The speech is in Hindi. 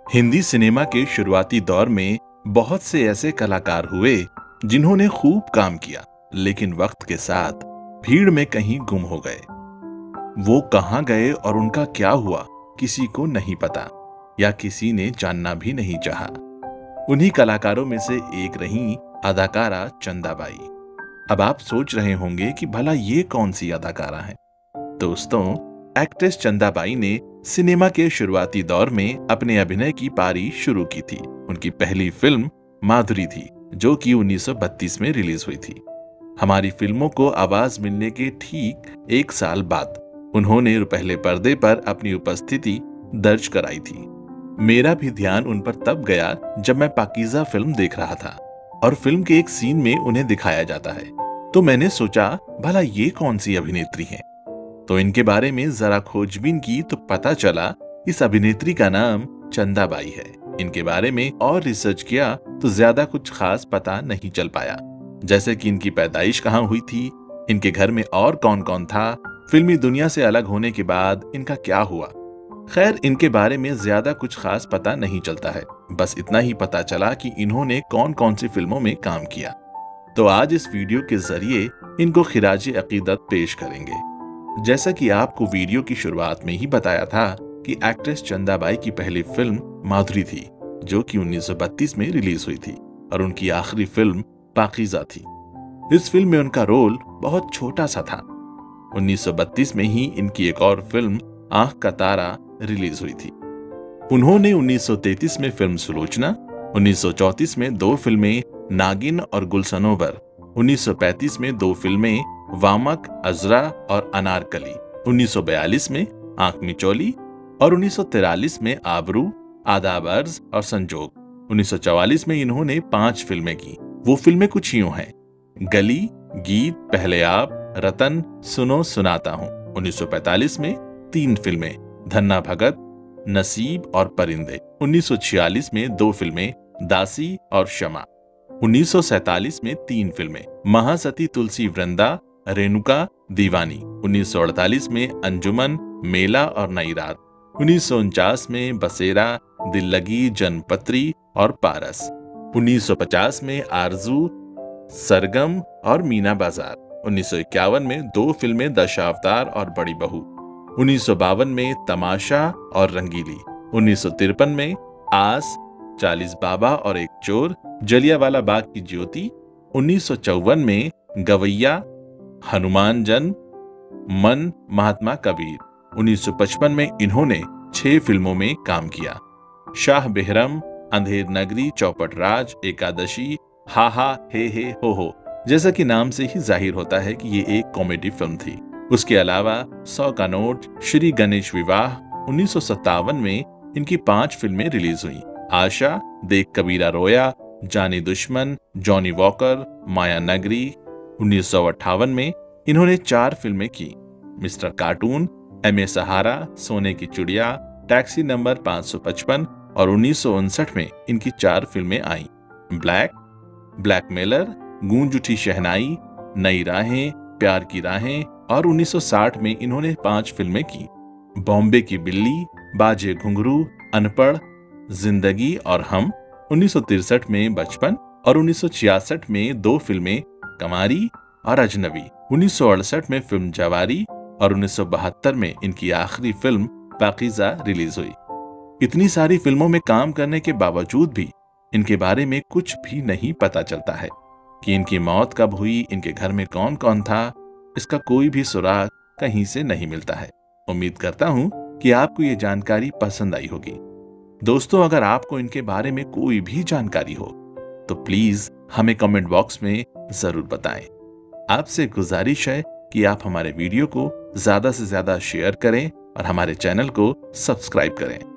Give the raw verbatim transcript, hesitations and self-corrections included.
हिंदी सिनेमा के शुरुआती दौर में बहुत से ऐसे कलाकार हुए जिन्होंने खूब काम किया, लेकिन वक्त के साथ भीड़ में कहीं गुम हो गए। वो कहां गए और उनका क्या हुआ, किसी को नहीं पता या किसी ने जानना भी नहीं चाहा। उन्हीं कलाकारों में से एक रही अदाकारा चंदाबाई। अब आप सोच रहे होंगे कि भला ये कौन सी अदाकारा है। दोस्तों, एक्ट्रेस चंदाबाई ने सिनेमा के शुरुआती दौर में अपने अभिनय की पारी शुरू की थी। उनकी पहली फिल्म माधुरी थी, जो कि उन्नीस सौ बत्तीस में रिलीज हुई थी। हमारी फिल्मों को आवाज मिलने के ठीक एक साल बाद उन्होंने पहले पर्दे पर अपनी उपस्थिति दर्ज कराई थी। मेरा भी ध्यान उन पर तब गया जब मैं पाकीज़ा फिल्म देख रहा था और फिल्म के एक सीन में उन्हें दिखाया जाता है। तो मैंने सोचा भला ये कौन सी अभिनेत्री हैं। तो इनके बारे में जरा खोजबीन की तो पता चला इस अभिनेत्री का नाम चंदाबाई है। इनके बारे में और रिसर्च किया तो ज्यादा कुछ खास पता नहीं चल पाया, जैसे कि इनकी पैदाइश कहाँ हुई थी, इनके घर में और कौन कौन था, फिल्मी दुनिया से अलग होने के बाद इनका क्या हुआ। खैर, इनके बारे में ज्यादा कुछ खास पता नहीं चलता है। बस इतना ही पता चला कि इन्होंने कौन कौन सी फिल्मों में काम किया। तो आज इस वीडियो के जरिए इनको खिराज अकीदत पेश करेंगे। जैसा कि आपको वीडियो की शुरुआत में ही बताया था कि एक्ट्रेस चंदाबाई की पहली फिल्म माधुरी थी, जो कि उन्नीस सौ बत्तीस में रिलीज हुई थी और उनकी आखिरी फिल्म पाकीज़ा थी। इस फिल्म में उनका रोल बहुत छोटा सा था। उन्नीस सौ बत्तीस में ही इनकी एक और फिल्म आंख का तारा रिलीज हुई थी। उन्होंने उन्नीस सौ तैंतीस में फिल्म सुलोचना, उन्नीस सौ चौंतीस में दो फिल्में नागिन और गुलसनोबर, उन्नीस सौ पैंतीस में दो फिल्में वामक, अजरा और अनारकली, उन्नीस सौ बयालीस में आंख मिचौली और उन्नीस सौ तिरालीस में आबरू, आदाब अर्ज और संजोग। उन्नीस सौ चौवालीस में इन्होंने पांच फिल्में की। वो फिल्में कुछ यूं हैं: गली, गीत, पहले आप, रतन, सुनो सुनाता हूं। उन्नीस सौ पैंतालीस में तीन फिल्में, धन्ना भगत, नसीब और परिंदे। उन्नीस सौ छियालीस में दो फिल्में, दासी और शमा। उन्नीस सौ सैंतालीस में तीन फिल्में, महासती तुलसी वृंदा, रेणुका, दीवानी। उन्नीस सौ अड़तालीस में अंजुमन, मेला और नई रात। उन्नीस सौ उनचास में बसेरा, दिल लगी, जनपत्री और पारस। उन्नीस सौ पचास में आरजू, सरगम और मीना बाजार। उन्नीस सौ इक्यावन में दो फिल्में, दशावतार और बड़ी बहू। उन्नीस सौ बावन में तमाशा और रंगीली। उन्नीस सौ तिरपन में आस, चालीस बाबा और एक चोर, जलियांवाला बाग की ज्योति। उन्नीस सौ चौवन में गवैया, हनुमान जन्म, मन, महात्मा कबीर। उन्नीस सौ पचपन में इन्होंने छह फिल्मों में काम किया: शाह बेहरम, अंधेर नगरी, चौपट राज, एकादशी, हा हा हे हे हो हो। जैसा कि नाम से ही जाहिर होता है कि ये एक कॉमेडी फिल्म थी। उसके अलावा सौ का नोट, श्री गणेश विवाह। उन्नीस सौ सत्तावन में इनकी पांच फिल्में रिलीज हुई: आशा, देख कबीरा रोया, जानी दुश्मन, जॉनी वॉकर, माया नगरी। उन्नीस सौ अट्ठावन में इन्होंने चार फिल्में की: mister cartoon, M A Sahara, Sone Ki चिड़िया, टैक्सी नंबर पाँच सौ पचपन। और उन्नीस सौ उनसठ में इनकी चार फिल्में आईं: ब्लैक, ब्लैकमेलर, गूंज उठी शहनाई, नई राहें, प्यार की राहें। और उन्नीस सौ साठ में इन्होंने पांच फिल्में की: बॉम्बे की बिल्ली, बाजे घुंघरू, अनपढ़, जिंदगी और हम। उन्नीस सौ तिरसठ में बचपन और उन्नीस सौ छियासठ में दो फिल्में, कमारी और अजनबी। उन्नीस सौ अड़सठ में फिल्म जवारी और उन्नीस सौ बहत्तर में इनकी आखिरी फिल्म पाकीज़ा रिलीज हुई। इतनी सारी फिल्मों में काम करने के बावजूद भी इनके बारे में कुछ भी नहीं पता चलता है कि इनकी मौत कब हुई, इनके घर में कौन कौन था। इसका कोई भी सुराग कहीं से नहीं मिलता है। उम्मीद करता हूं कि आपको ये जानकारी पसंद आई होगी। दोस्तों, अगर आपको इनके बारे में कोई भी जानकारी हो तो प्लीज हमें कमेंट बॉक्स में जरूर बताएं। आपसे गुजारिश है कि आप हमारे वीडियो को ज्यादा से ज्यादा शेयर करें और हमारे चैनल को सब्सक्राइब करें।